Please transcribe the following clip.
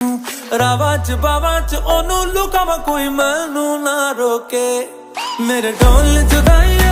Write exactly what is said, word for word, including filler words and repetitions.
रावा च बावा च ओनू लुकावा कोई मैनू ना रोके मेरे ढोल जुदाइयां